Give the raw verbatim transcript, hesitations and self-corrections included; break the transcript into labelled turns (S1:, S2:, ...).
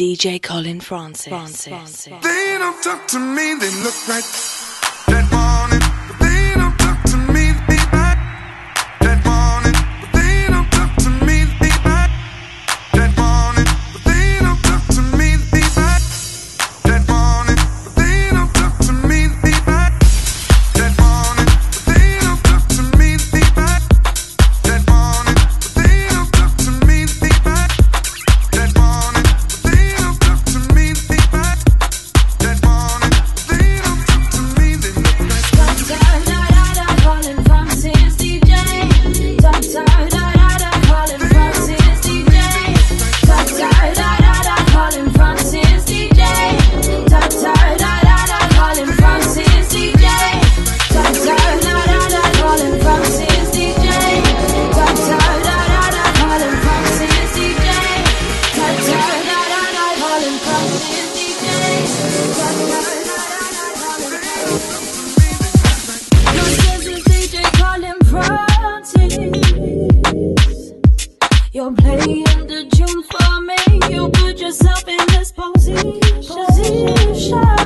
S1: D J Colin Francis. Francis. Francis.
S2: They don't talk to me, they look like that morning. But they don't talk to me, they be back that morning. But they don't talk to me, they be back that morning. But they don't talk to me, they be back that morning. But they don't talk to me, they be back that morning. But they don't talk to me, they be back that morning. But they don't talk to me, they be back that morning. But they don't talk to me, they be back that morning. They don't talk to me, they look like
S3: Colin Francis D J. Top side, da da da, Colin Francis D J. Top side, da da da, Colin Francis D J. Top side, da da da, Colin Francis D J. Top side, da da da, Colin Francis D J. Top side, da da da, Colin Francis D J. Top side, da da da, Colin Francis D J. Top side, da da da, Colin Francis. Your sense is D J Colin Francis. You're playing the tunes for me. You put yourself in this position. position.